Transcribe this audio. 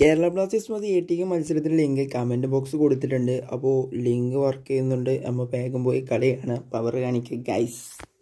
Kerala Blasters മതി ATK മത്സരത്തിൻ്റെ link comment box കൊടുത്തിട്ടുണ്ട്. അപ്പോൾ ലിങ്ക് വർക്ക് ചെയ്യുന്നുണ്ട്. നമ്മൾ വേഗം പോയി കളി കാണാം. പവർ കാണിക്കുക ഗൈസ്.